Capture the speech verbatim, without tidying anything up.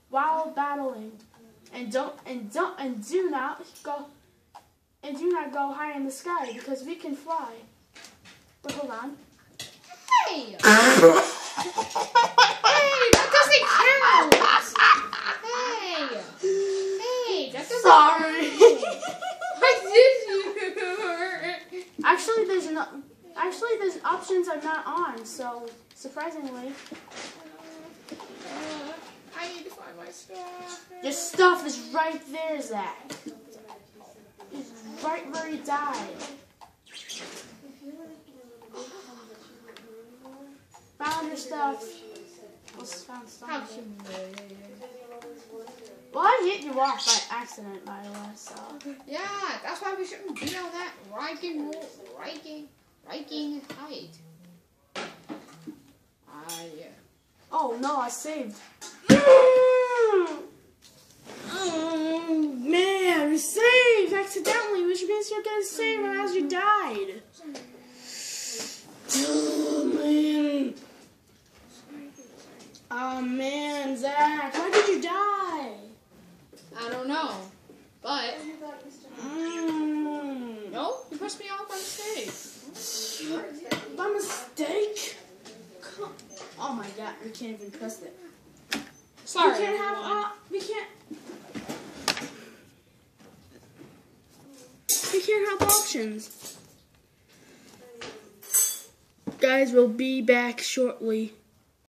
while battling, and don't and don't and do not go and do not go high in the sky because we can fly. But hold on. Hey! Hey, that doesn't count! Hey! Hey, that doesn't Sorry. count! Why did you? Actually, there's no. Actually, there's options I'm not on. So surprisingly, Uh, I need to find my stuff. your stuff is right there, Zach. It's right where he died. Found your stuff. Almost found How stuff. should Well, I hit you off by accident, by the way. So. Yeah, that's why we shouldn't be on that Viking, Viking, Viking height. Ah, yeah. Oh no, I saved. Oh man, we saved accidentally, which means you're gonna save as you died. Oh man. Oh man, Zach, why did you die? I don't know, but Mm. no, you pushed me off by mistake. By mistake? Come- Oh my god, we can't even press it. Sorry. We can't have. everyone. Uh, we can't. We can't have options. Guys, we'll be back shortly.